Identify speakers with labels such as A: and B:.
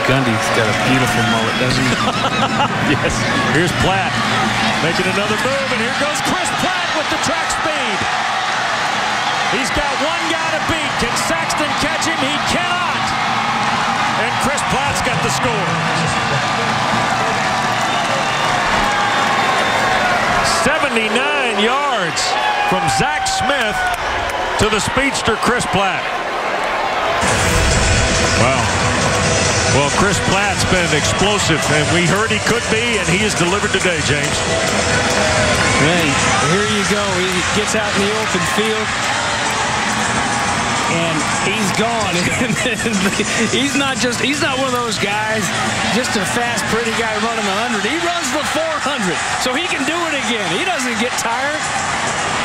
A: Gundy's got a beautiful mullet, doesn't he?
B: Yes. Here's Platt making another move, and here goes Chris Platt with the track speed. He's got one guy to beat. Can Saxton catch him? He cannot. And Chris Platt's got the score. 79 yards from Zach Smith to the speedster Chris Platt. Wow. Well, Chris Platt's been explosive, and we heard he could be, and he has delivered today, James.
A: Hey, here you go. He gets out in the open field, and he's gone. he's not one of those guys, just a fast, pretty guy running 100. He runs the 400, so he can do it again. He doesn't get tired.